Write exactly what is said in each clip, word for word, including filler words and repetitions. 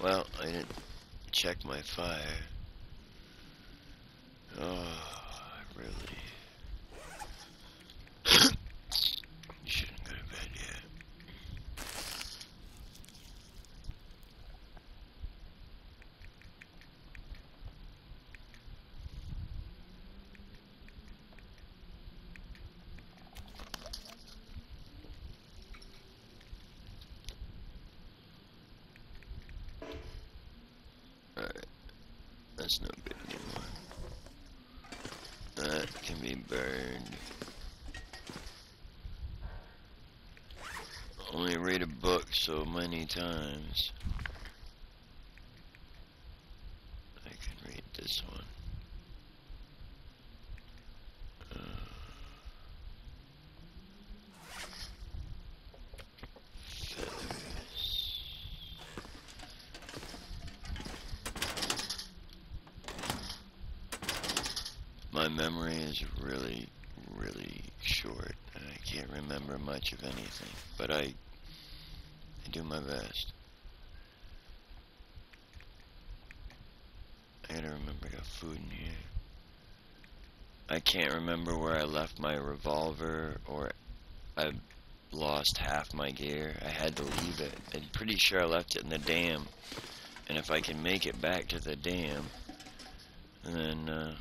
Well, I didn't check my fire. Oh, I really shouldn't go to bed yet. Alright, that's no good anymore. That can be burned. Only read a book so many times. I can read this one. Uh, feathers. My memory is really, really short. I can't remember much of anything, but I, I do my best. I gotta remember I got food in here. I can't remember where I left my revolver, or I lost half my gear. I had to leave it. I'm pretty sure I left it in the dam. And if I can make it back to the dam, then uh,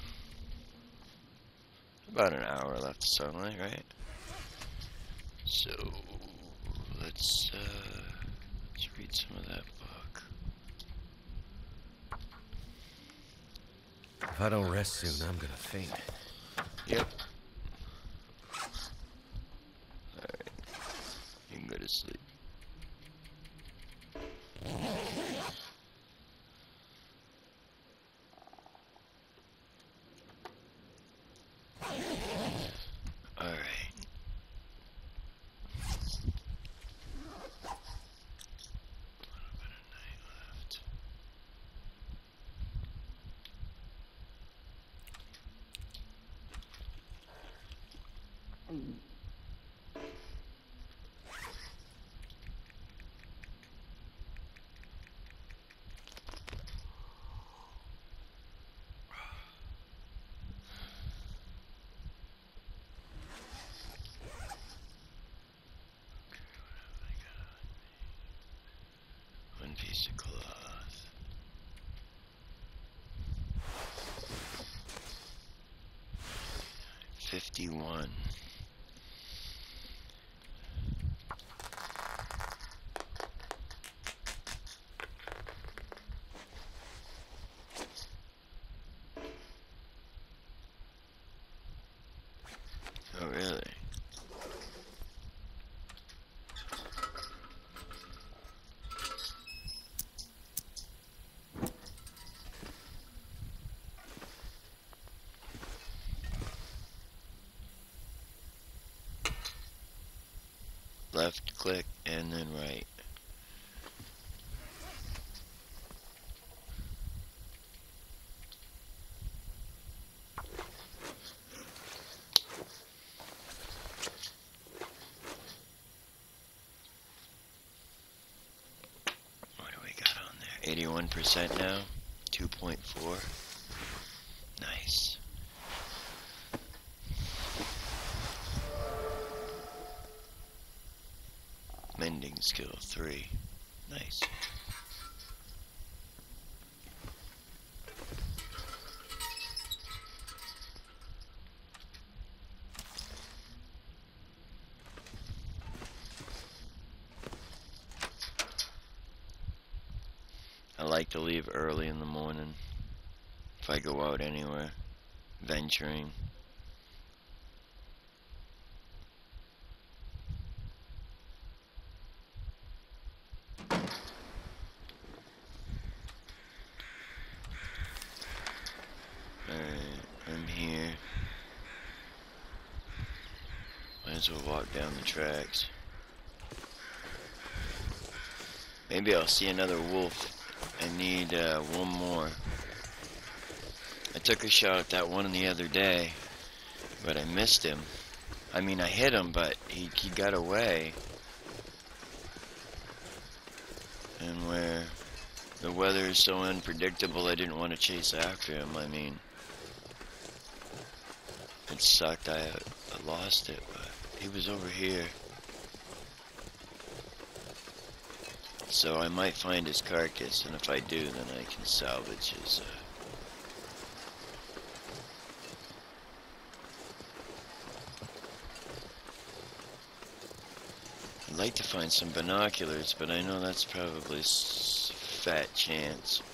about an hour left of sunlight, right? So let's uh, let's read some of that book. If I don't rest soon, I'm gonna faint. Yep. Alright. You can go to sleep. Alright. One piece of cloth. Fifty-one. Oh, really? Left click and then right. What do we got on there? eighty-one percent now. two point four. Nice. Mending skill three. Nice. I like to leave early in the morning if I go out anywhere, venturing. Alright, I'm here. Might as well walk down the tracks. Maybe I'll see another wolf. I need uh, one more. I took a shot at that one the other day, but I missed him. I mean, I hit him, but he, he got away. And where The weather is so unpredictable, I didn't want to chase after him. I mean, it sucked. I, I lost it, but he was over here. So I might find his carcass, and if I do, then I can salvage his... Uh, I'd like to find some binoculars, but I know that's probably s fat chance.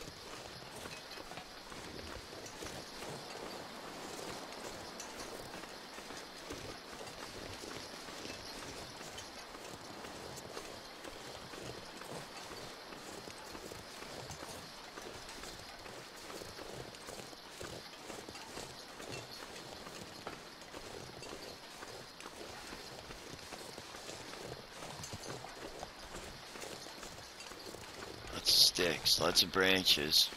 Sticks, lots of branches.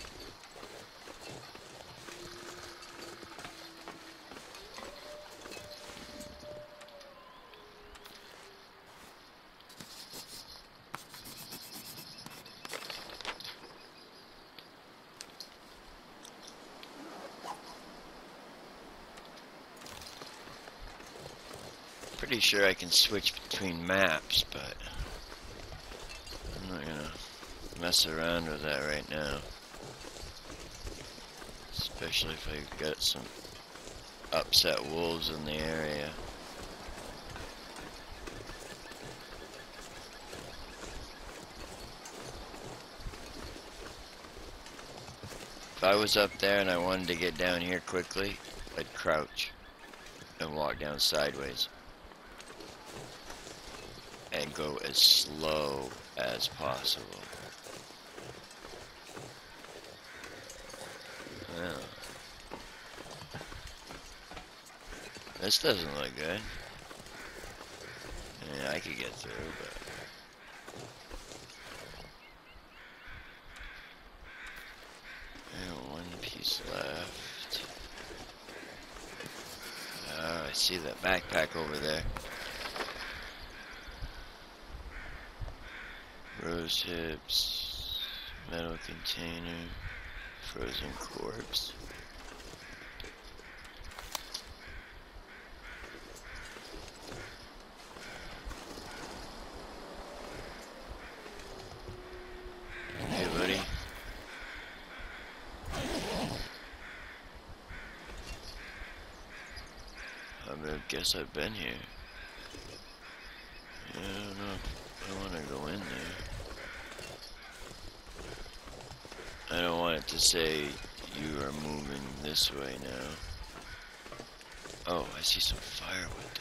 Pretty sure I can switch between maps, but I'm not gonna mess around with that right now, especially if I got some upset wolves in the area. If I was up there and I wanted to get down here quickly, I'd crouch and walk down sideways and go as slow as possible. Well, this doesn't look good. I mean, I could get through, but I got one piece left. Oh, I see that backpack over there. Rose hips, metal container, frozen corpse. Hey, buddy. I guess I've been here. Yeah, I don't know. I want to go in there. I don't want it to say you are moving this way now. Oh, I see some firewood though.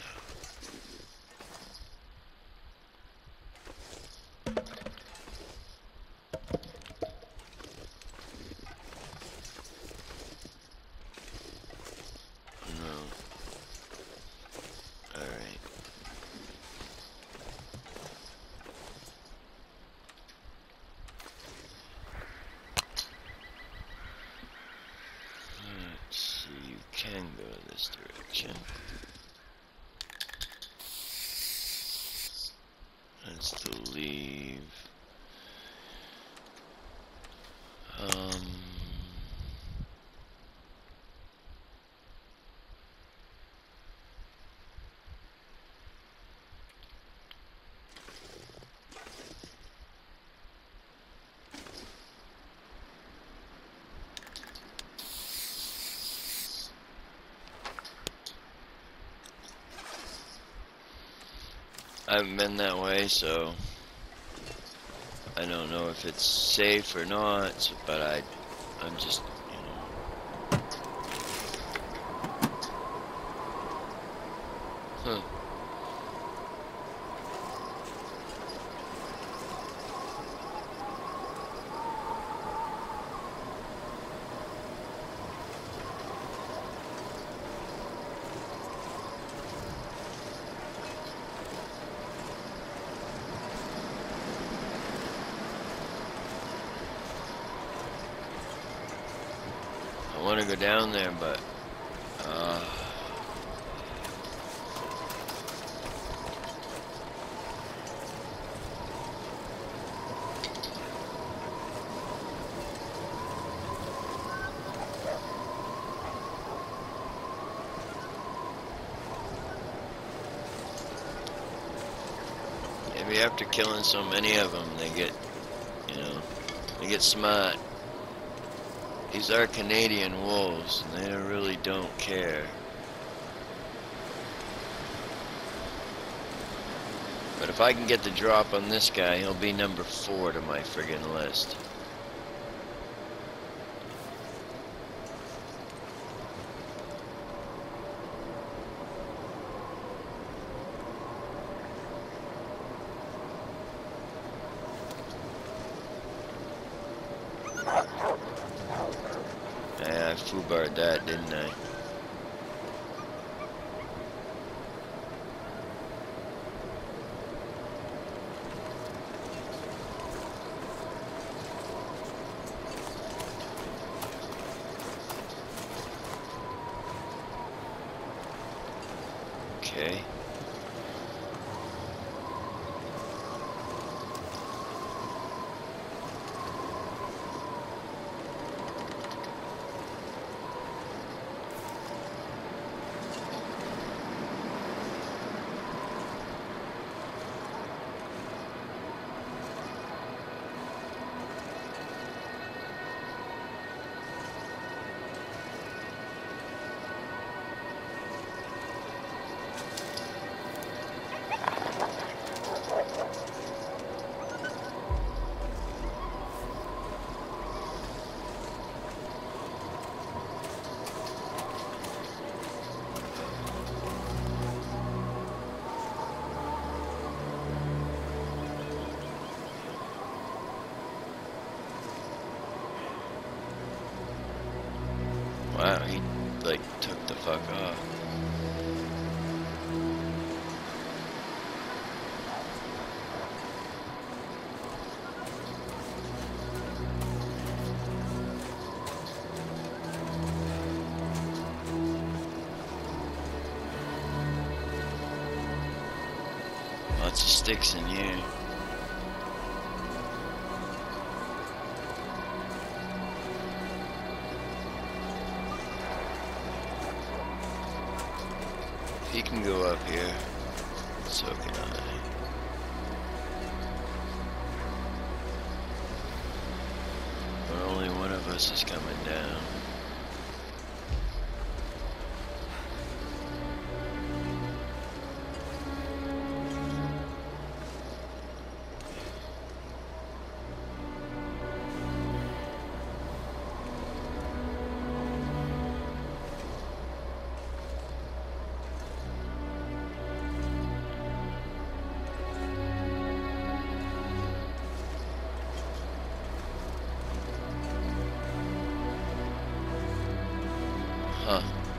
Can go this direction. Let's to leave. Um. I haven't been that way, so I don't know if it's safe or not, but I, I'm just, you know. Huh. I want to go down there, but uh, Maybe after killing so many of them, they get, you know, they get smart. These are Canadian wolves, and they really don't care. But if I can get the drop on this guy, he'll be number four to my friggin' list. Yeah, I foobarred that, didn't I? Okay. Wow, he like took the fuck off. Lots of sticks in here. He can go up here, so can I. But only one of us is coming down. Huh.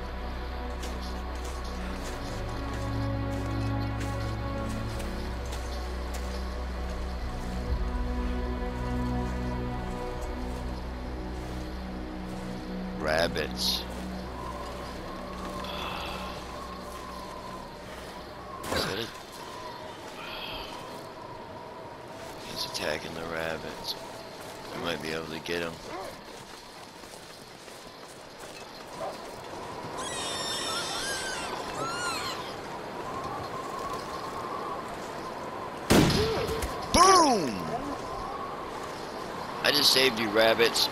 Rabbits. Is that it? He's attacking the rabbits. I might be able to get him. Boom! I just saved you, rabbits.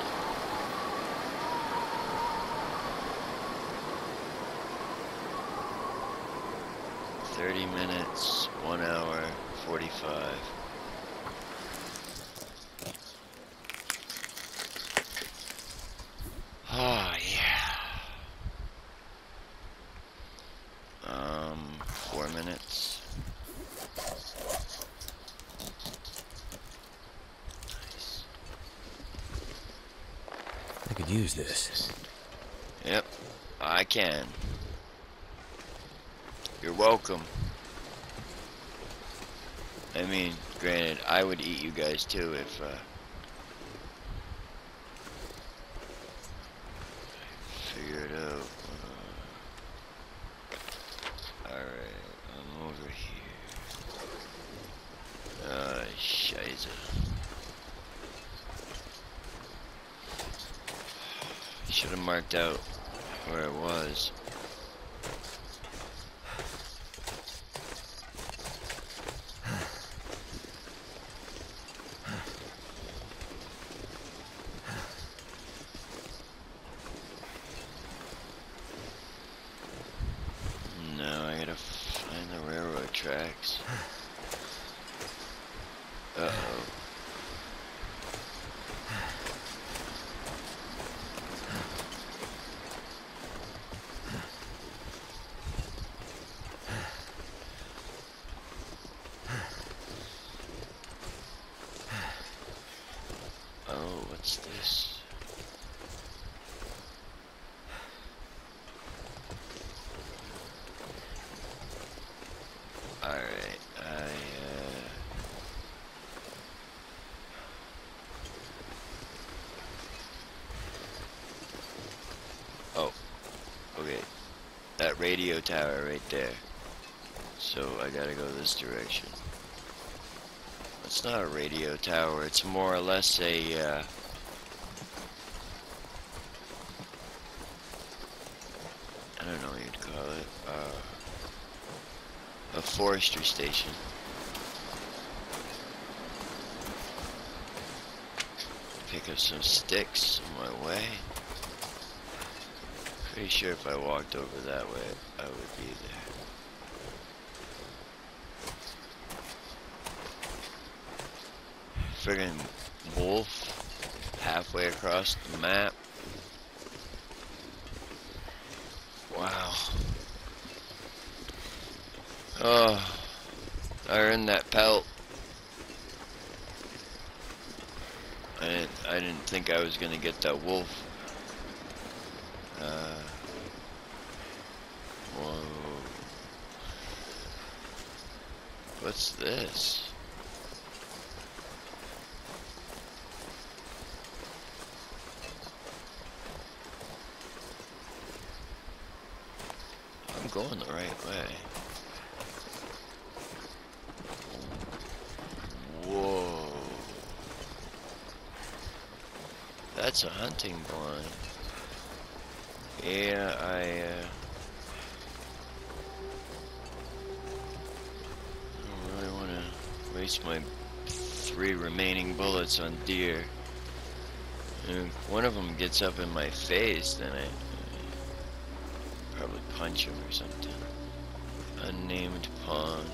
Thirty minutes, one hour, forty-five. Oh yeah. Um, four minutes. I could use this. Yep, I can. You're welcome. I mean, granted, I would eat you guys too if, uh... figure it out. Uh, Alright, I'm over here. Ah, scheisse. Should have marked out where it was. What's this? Alright, I, uh... Oh, okay. That radio tower right there. So I gotta go this direction. It's not a radio tower, it's more or less a, uh... I don't know what you'd call it, uh... a forestry station. Pick up some sticks on my way. Pretty sure if I walked over that way, I would be there. Friggin' wolf halfway across the map. Wow. Oh, I earned that pelt. I didn't, I didn't think I was gonna get that wolf. Uh, whoa. What's this? I'm going the right way. Whoa. That's a hunting blind. Yeah, I, uh... I don't really want to waste my three remaining bullets on deer. And if one of them gets up in my face, then I... Uh, probably punch him or something. Unnamed pond.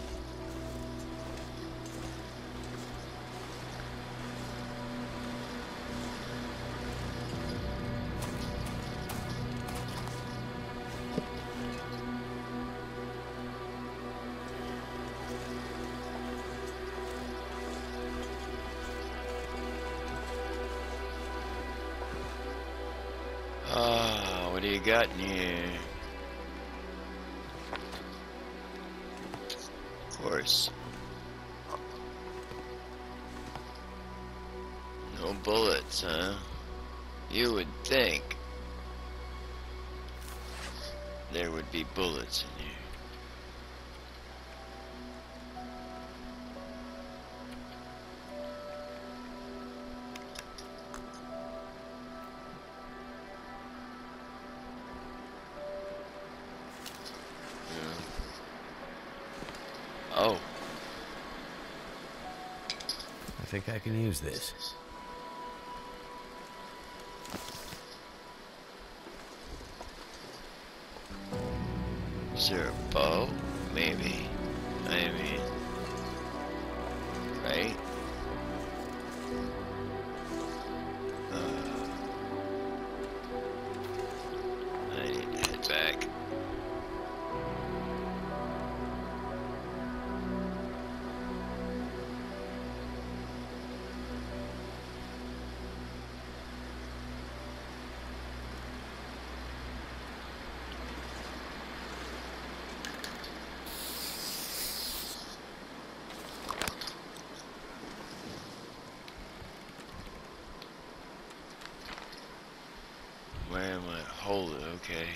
Ah, what do you got in here? Of course. No bullets, huh? You would think there would be bullets in here. Oh. I think I can use this. Is there a bow? Maybe. I mean... Right? Uh, I need to head back. Where am I? Hold it, okay.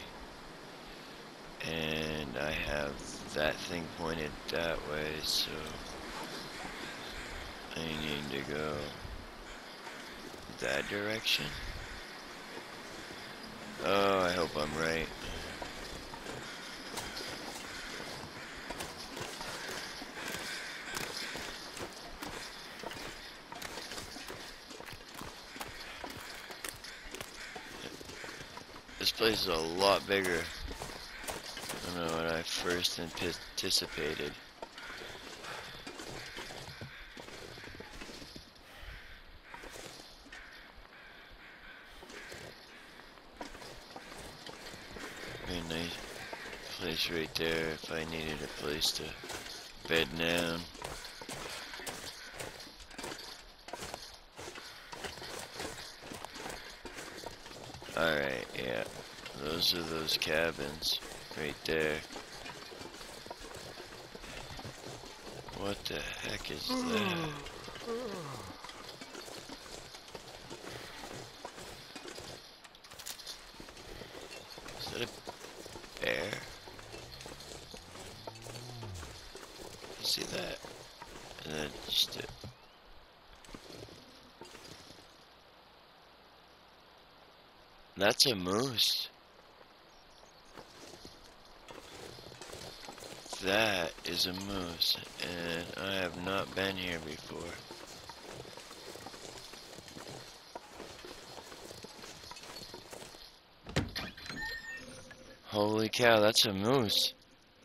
And I have that thing pointed that way, so I need to go that direction. Oh, I hope I'm right. This place is a lot bigger than what I first anticipated. Very nice place right there if I needed a place to bed down. Alright, yeah. Those are those cabins right there. What the heck is that? Is that a bear? You see that? And then just a... That's a moose. That is a moose, and I have not been here before. Holy cow, that's a moose.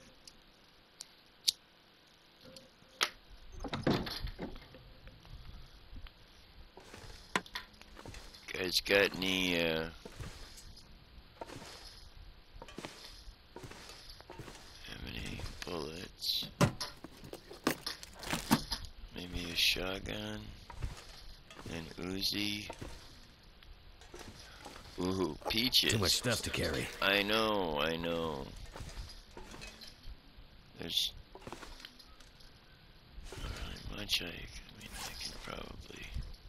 Guys got any, uh... have any bullets? Maybe a shotgun? An Uzi? Ooh, peaches. Too much stuff to carry. I know, I know. There's not really much I, I mean, I can probably...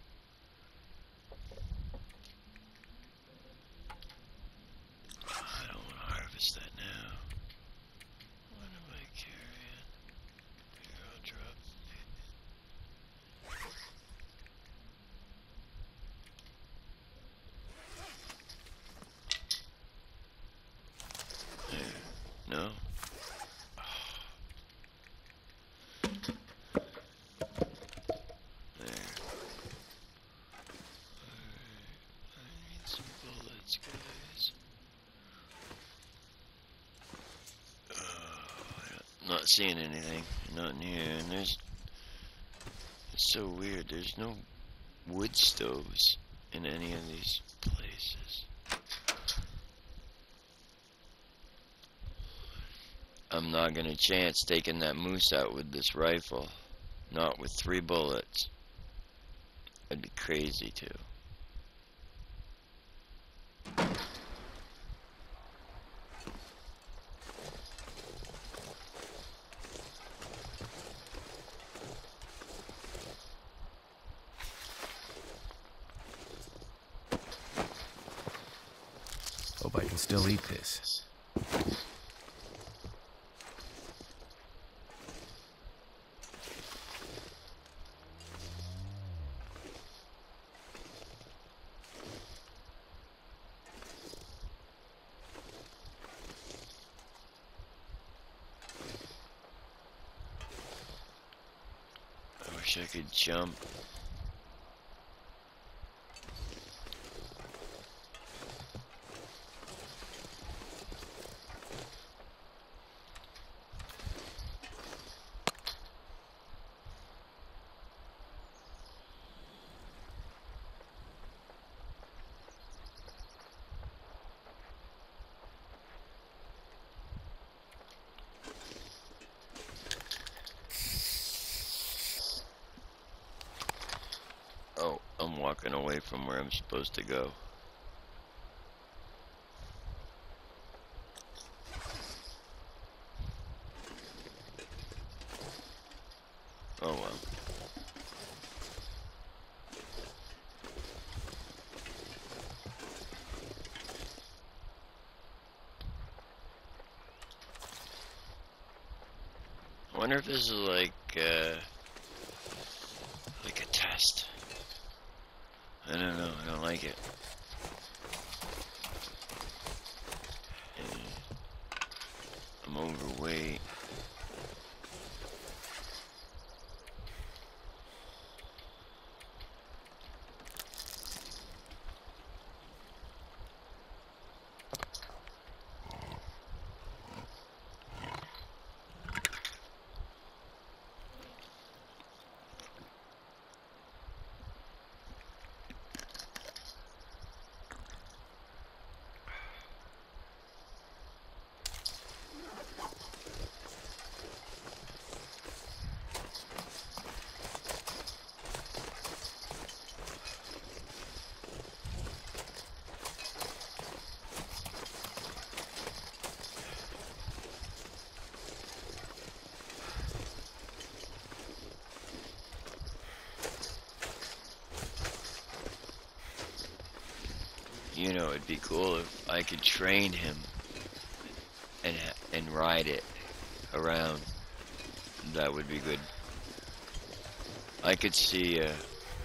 I don't want to harvest that now. What am I carrying? Here, I'll drop. There. No? There. Alright. I need some bullets, guys. Uh, not seeing anything. Nothing here. And there's... It's so weird. There's no wood stoves in any of these places. I'm not gonna chance taking that moose out with this rifle. Not with three bullets. I'd be crazy too. Hope I can still eat this. I wish I could jump. Oh, I'm walking away from where I'm supposed to go. Oh well. I wonder if this is like, uh, like a test. I don't know, I don't like it. And I'm overweight. you know, it'd be cool if I could train him and ha and ride it around. That would be good. I could see uh,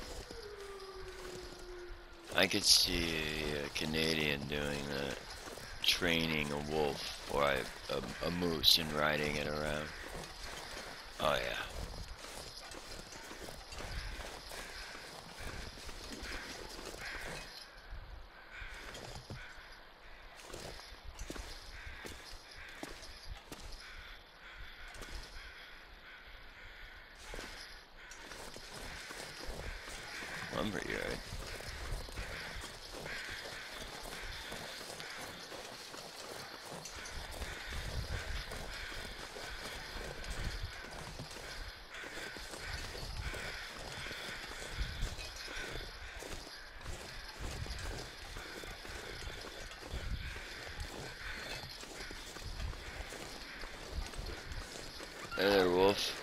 I could see a, a Canadian doing that, training a wolf or a, a, a moose and riding it around. Oh yeah. Lumberyard. Hey there, wolf.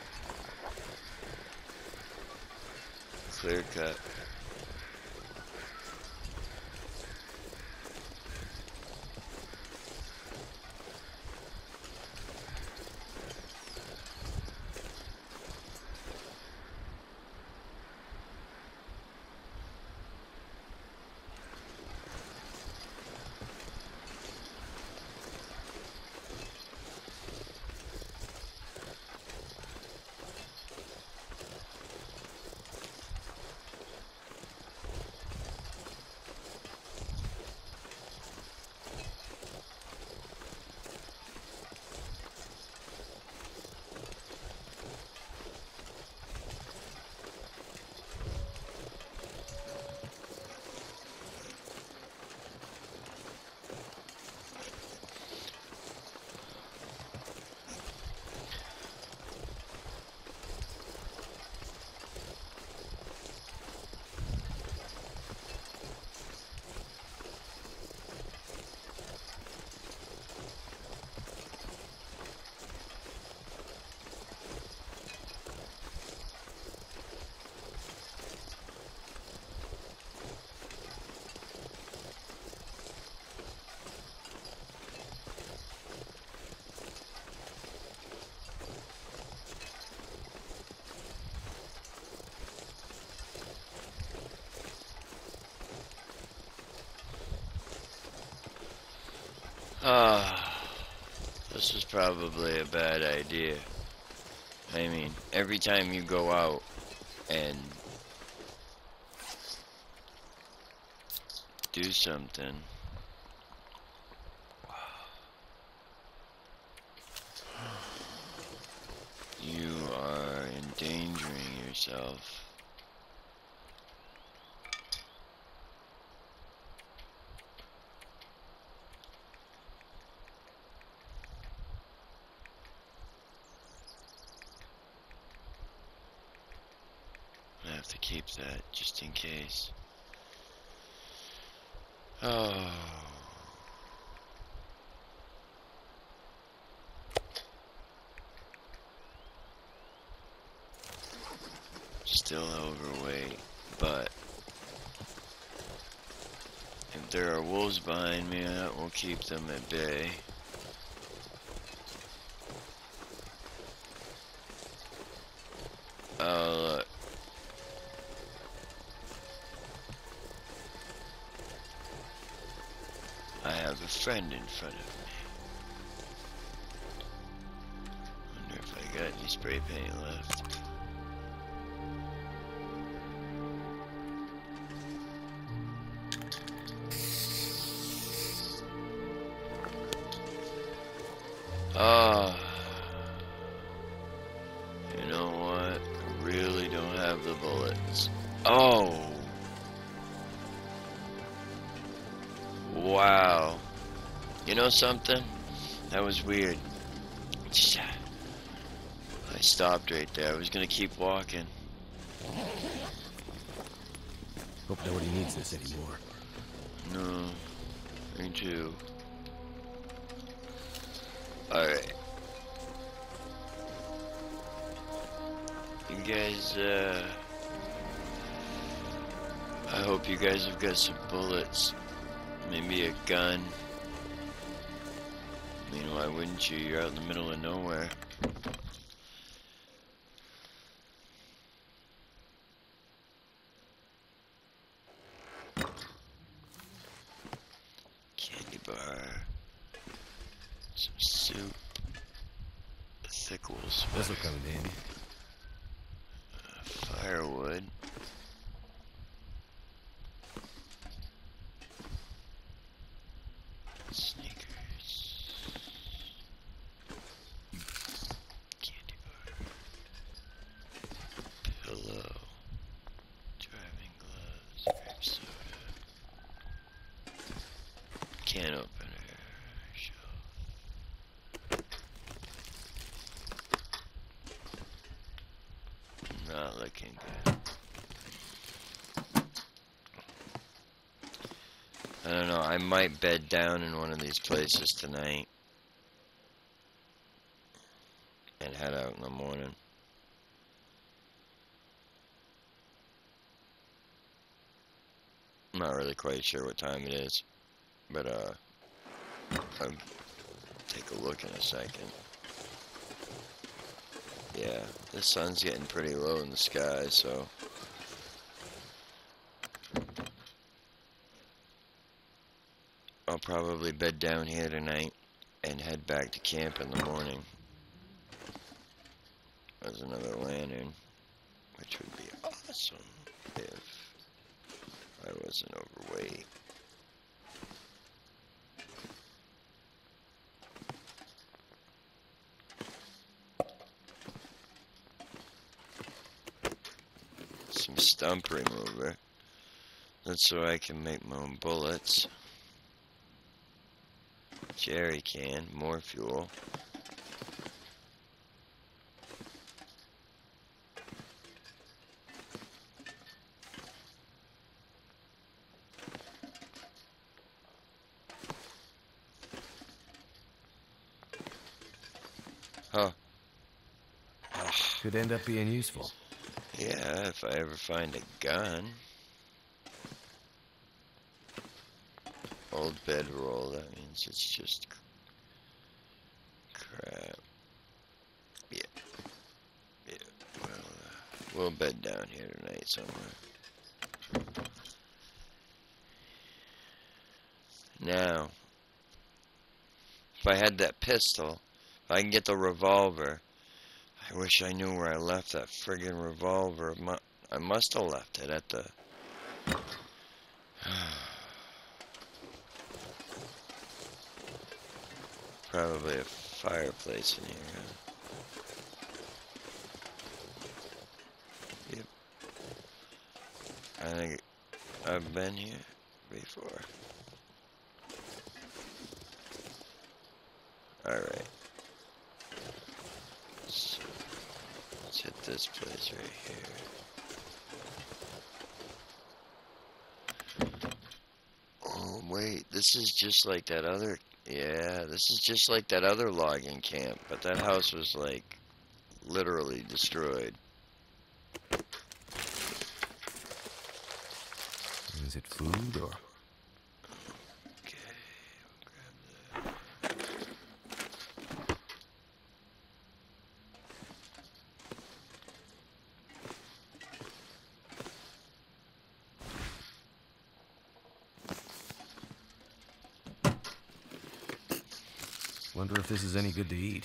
Clear cut. Ah, this is probably a bad idea. I mean, every time you go out and do something, you are endangering yourself. I have to keep that just in case. Oh. Still overweight, but if there are wolves behind me, that will keep them at bay. Oh, look. I have a friend in front of me. Wonder if I got any spray paint left. Ah, you know what? I really don't have the bullets. Oh. Wow. You know something? That was weird. I stopped right there. I was gonna keep walking. Hope nobody needs this anymore. No. Me too. Alright. You guys, uh... I hope you guys have got some bullets. Maybe a gun. I mean, why wouldn't you? You're out in the middle of nowhere. Candy bar. Some soup. Thick wool sweater. This'll come in handy. Uh, firewood. Sneakers. Candy bar. Pillow. Driving gloves. Grape soda. Can opener. Shelf. Not looking good. I don't know, I might bed down in one of these places tonight and head out in the morning. I'm not really quite sure what time it is, but uh, I'll take a look in a second. Yeah, the sun's getting pretty low in the sky, so I'll probably bed down here tonight and head back to camp in the morning. There's another lantern, which would be awesome if I wasn't overweight. Some stump remover. That's so I can make my own bullets. Jerry can, more fuel. Huh. Ugh. Could end up being useful. Yeah, if I ever find a gun. Old bedroll, that means it's just crap. Yeah. Yeah. Well, uh, we'll bed down here tonight somewhere. Now, if I had that pistol, if I can get the revolver, I wish I knew where I left that friggin' revolver. I must have left it at the... Probably a fireplace in here, huh? Yep. I think I've been here before. Alright. So, let's hit this place right here. Oh, wait. This is just like that other... Yeah, this is just like that other logging camp, but that house was, like, literally destroyed. Is it food or... Okay, I'll grab that. Wonder if this is any good to eat.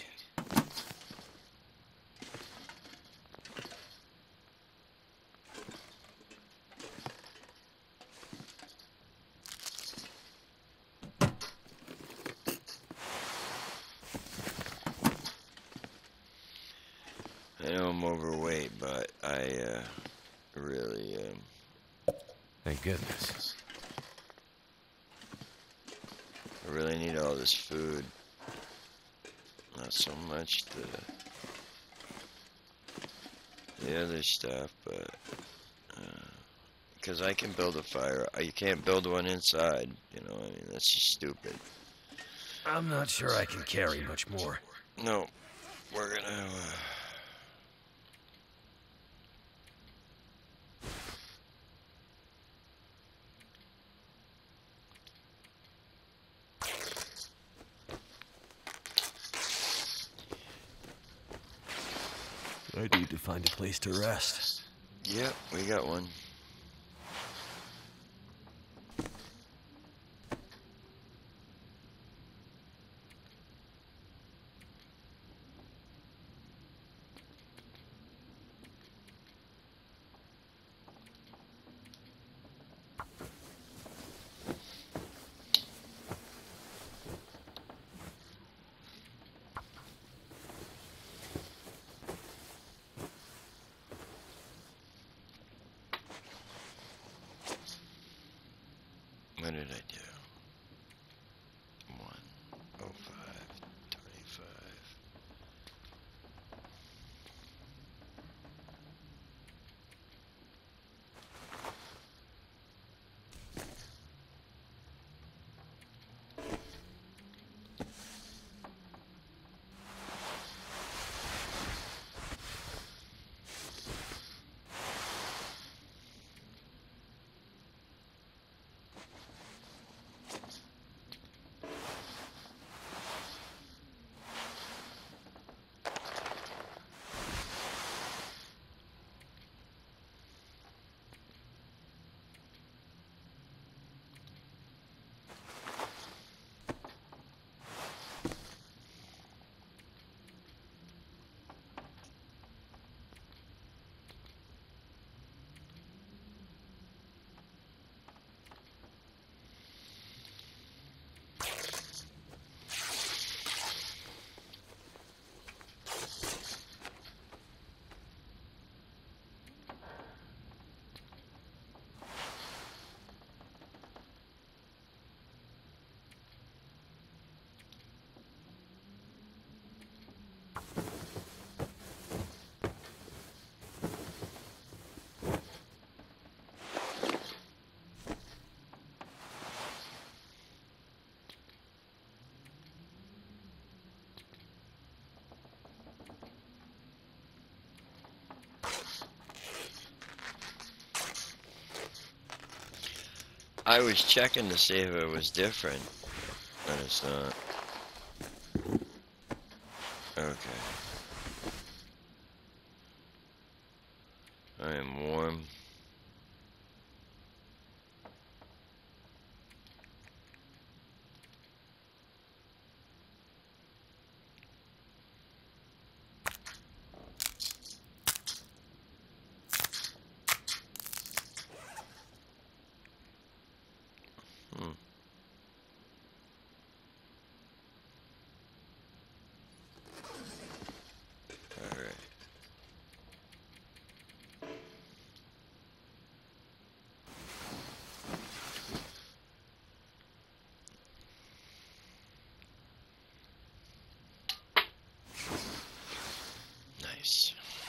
I know I'm overweight, but I, uh, really, um... Thank goodness. I really need all this food. Not so much the... the other stuff, but... Because uh, I can build a fire. You can't build one inside, you know, I mean, that's just stupid. I'm not sure I can carry much more. No, we're gonna, uh... I need to find a place to rest. Yep, we got one. What did I do? One oh five twenty-five. I was checking to see if it was different, but it's not. Okay. I am warm. Hmm. All right. Nice.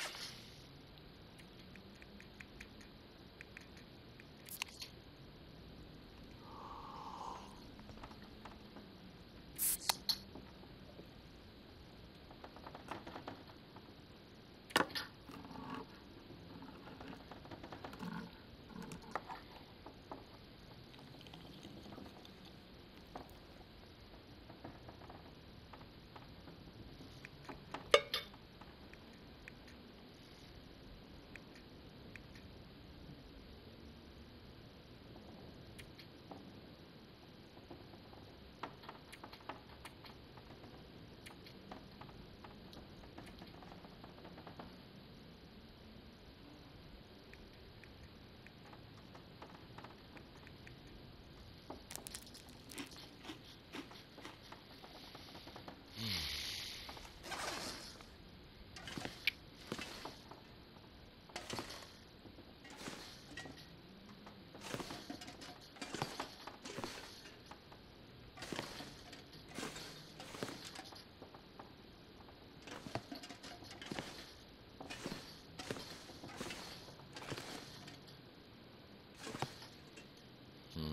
Hmm.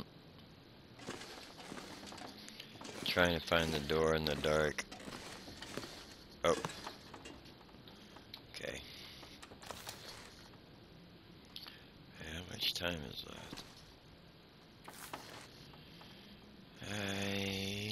Trying to find the door in the dark. Oh. Okay. How much time is left? I...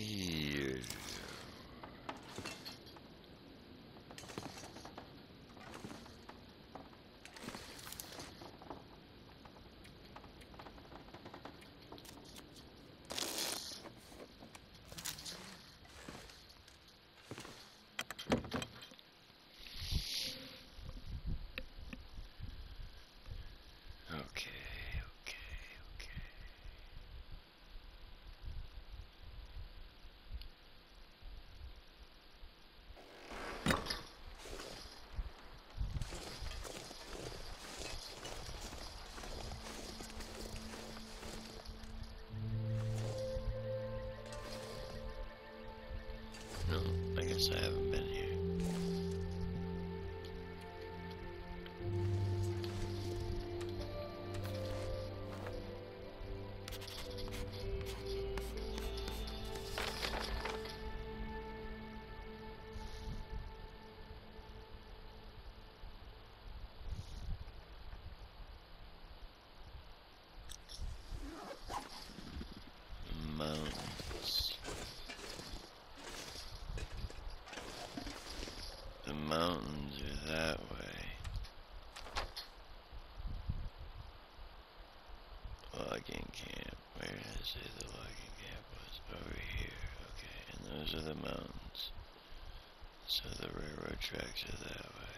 say the logging camp was? Over here. Okay, and those are the mountains. So the railroad tracks are that way.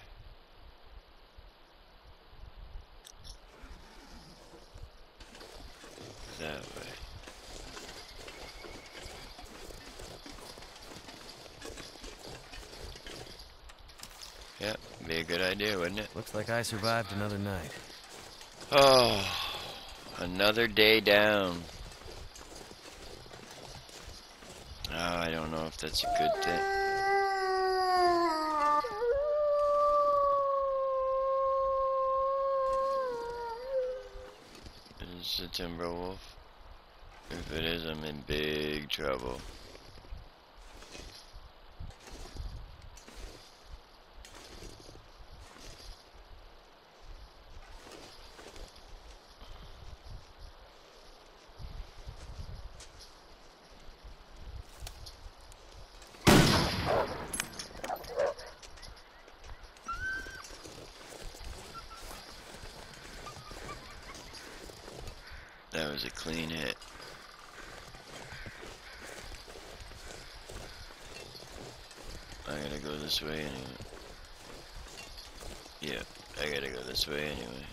That way. Yep, be a good idea, wouldn't it? Looks like I survived another night. Oh, another day down. Oh, I don't know if that's a good thing. Is it a timber wolf? If it is, I'm in big trouble. That was a clean hit. I gotta go this way anyway. Yeah, I gotta go this way anyway.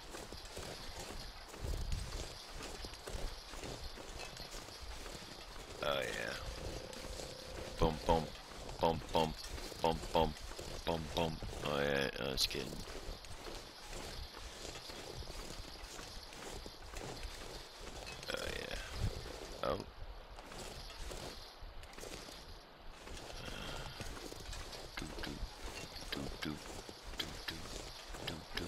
Oh yeah. Bum bum bum bum bum bum bum bum. Oh yeah, I was kidding. Oh yeah. Oh. Do do do do do do do do.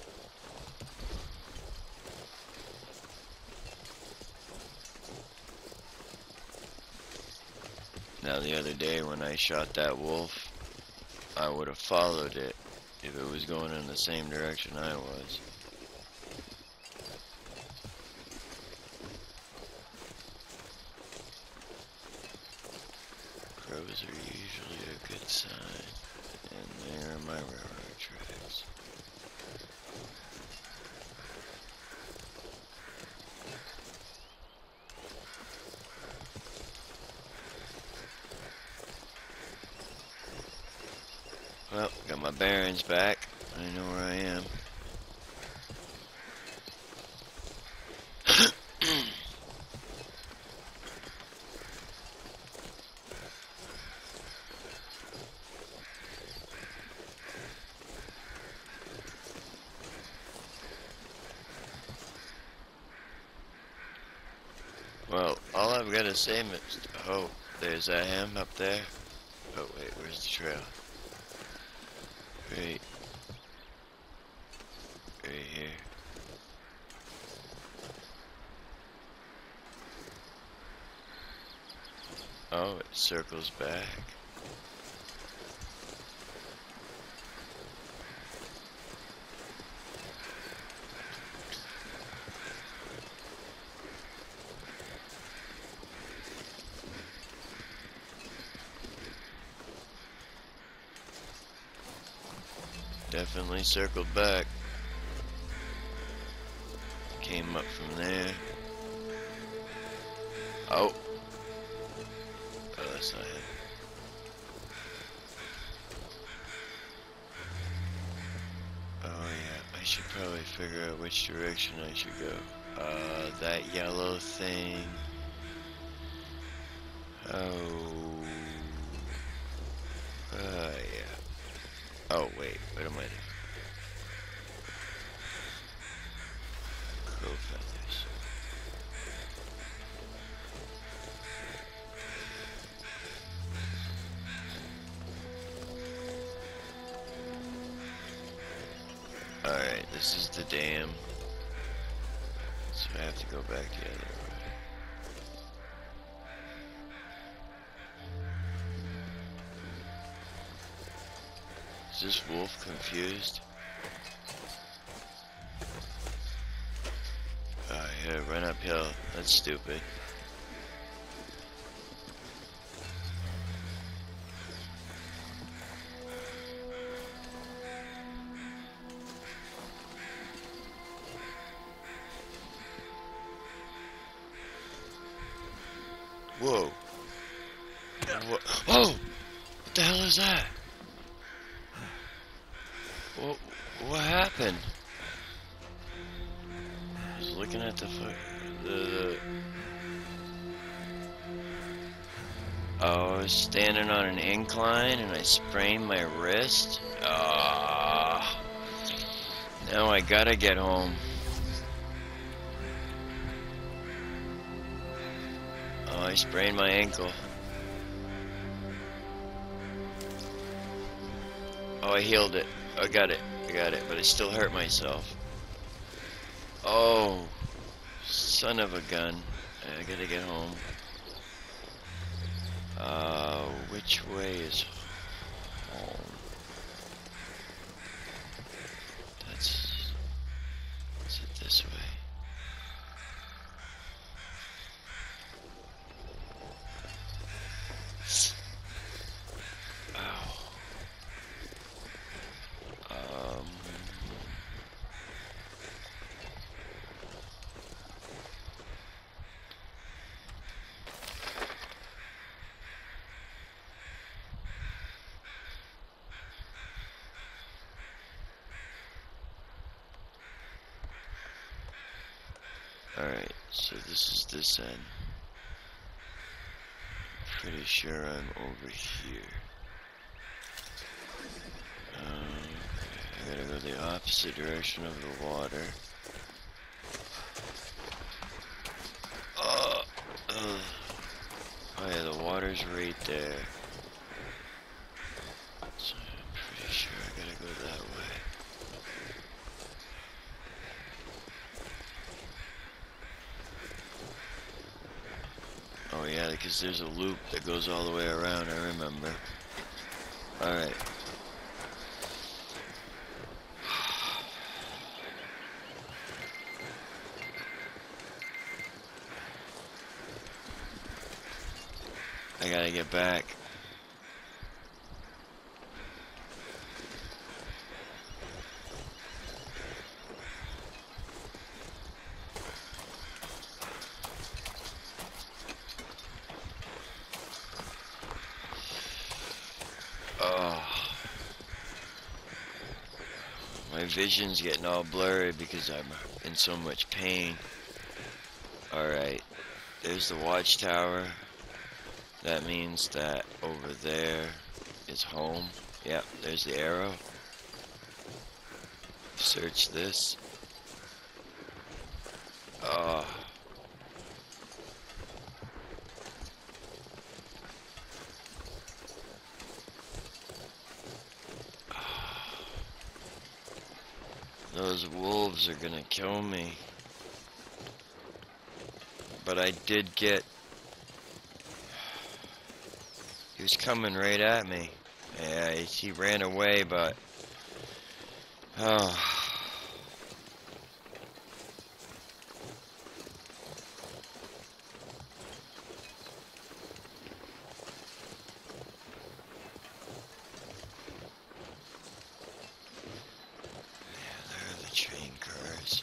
Now the other day when I shot that wolf, I would have followed it if it was going in the same direction I was. Crows are usually a good sign, and there are my railroad tracks. Well, got my bearings back. I know where I am. Well, all I've got to say is, oh, there's that ham up there. Oh wait, where's the trail? Right, right here. Oh, it circles back. Definitely circled back. Came up from there. Oh. Oh, that's not him. Oh yeah, I should probably figure out which direction I should go. Uh, that yellow thing. Oh. Uh, yeah. Oh, wait, what am I doing? Crow feathers. Alright, this is the dam. So I have to go back the other way. Is this wolf confused? Oh, yeah, run uphill. That's stupid. Whoa. What? Oh! What the hell is that? What, what happened? I was looking at the fuck. The, the. Oh, I was standing on an incline and I sprained my wrist. Ah. Now I gotta get home. Oh, I sprained my ankle. Oh, I healed it. I got it. I got it. But I still hurt myself. Oh, son of a gun. I gotta get home. Uh, which way is home? That's... Is it this way? Um, Alright, so this is this end. Pretty sure I'm over here. Um, I gotta go the opposite direction of the water. Oh, uh, oh yeah, the water's right there. So I'm pretty sure I gotta go that way. Oh yeah, because there's a loop that goes all the way around, I remember. Alright. I gotta get back. Oh. My vision's getting all blurry because I'm in so much pain. Alright. There's the watchtower. That means that over there is home. Yep, there's the arrow. Search this. Oh. Those wolves are gonna kill me. But I did get... He was coming right at me. Yeah, he ran away, but... Oh. Train cars.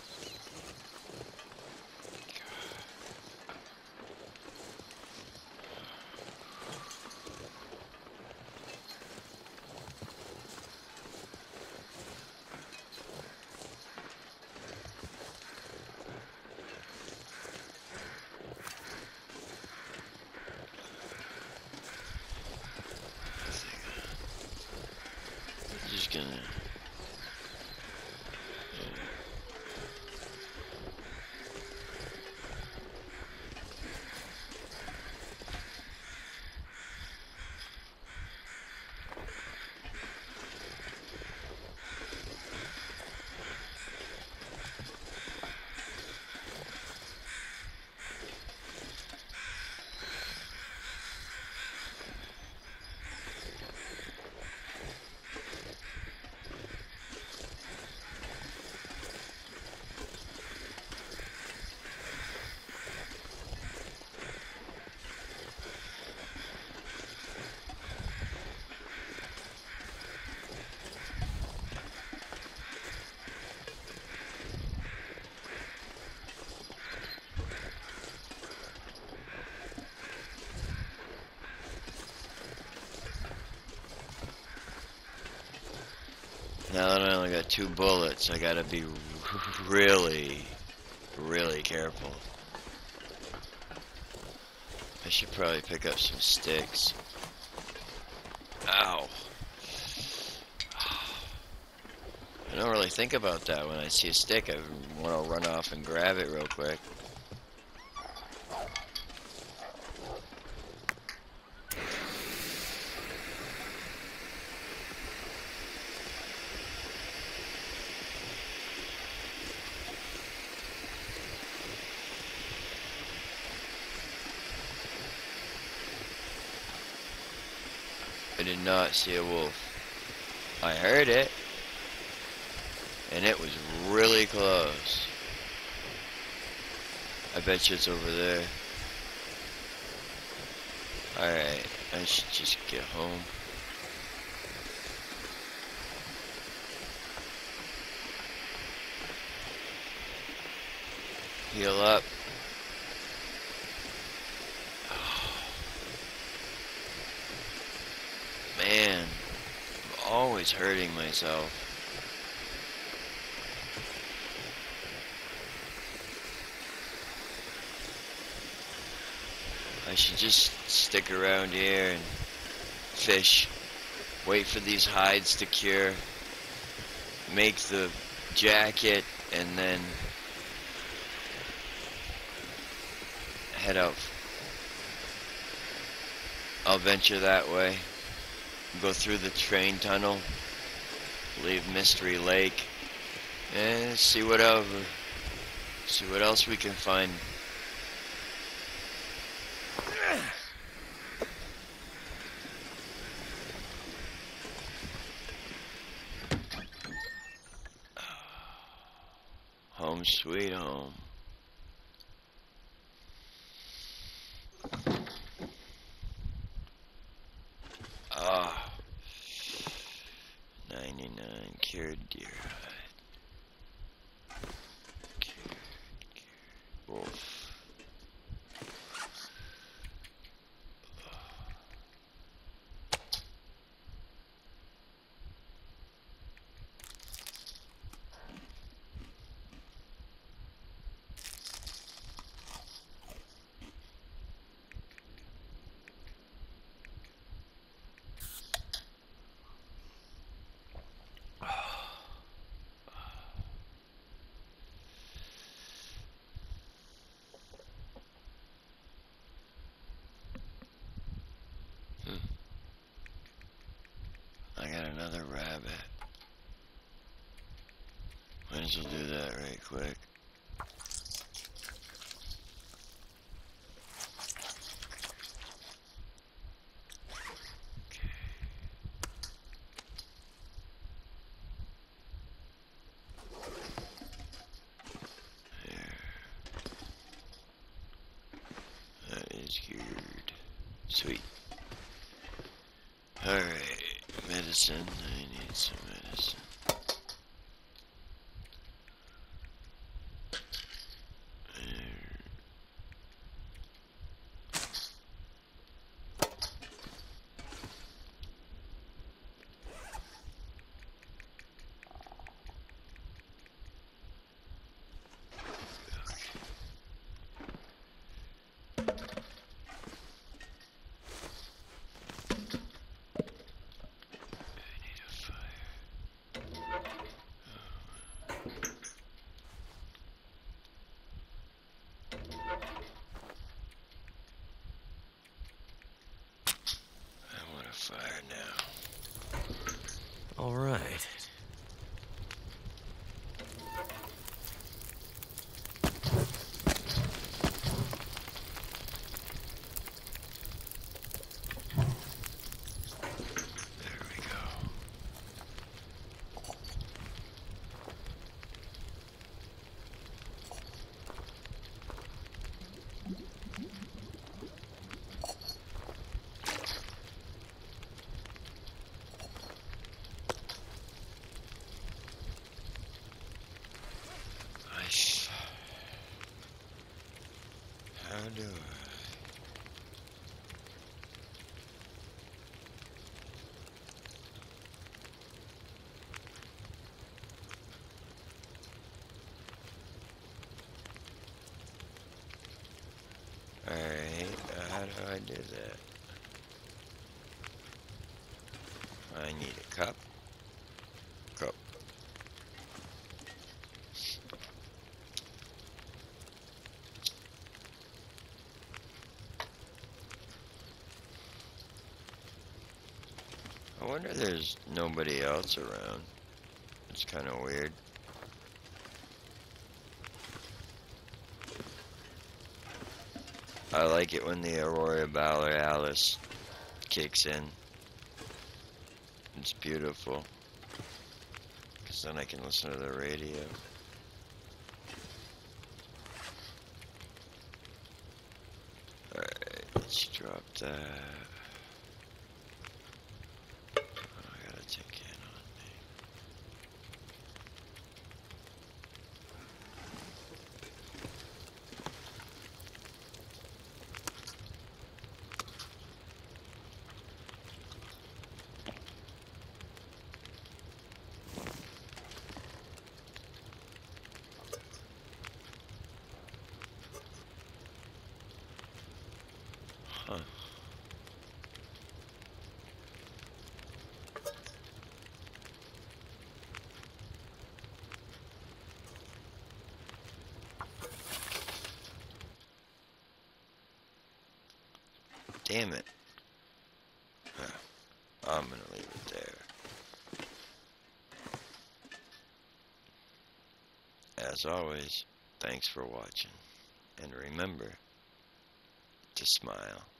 Now that I only got two bullets, I gotta be really, really careful. I should probably pick up some sticks. Ow. I don't really think about that when I see a stick. I want to run off and grab it real quick. I did not see a wolf. I heard it, and it was really close. I bet you it's over there. Alright, I should just get home. Heal up. Man, I'm always hurting myself. I should just stick around here and fish. Wait for these hides to cure. Make the jacket and then head out. I'll venture that way. Go through the train tunnel, leave Mystery Lake, and see whatever, see what else we can find. Home sweet home. Ah, ninety-nine cured deer hide. Cured, cured wolf. I got another rabbit. Might as well do that right quick. Okay. There. That is good. Sweet. Alright. Medicine. I need some medicine. Fire now. All right. There we go. How do I? How do I do that? I need a cup. Cup. I wonder if there's nobody else around. It's kind of weird. I like it when the Aurora Borealis kicks in. It's beautiful. Because then I can listen to the radio. Alright, let's drop that. Oh, I got a tin can on me. Huh. Damn it. Huh. I'm gonna leave it there. As always, thanks for watching. And remember to smile.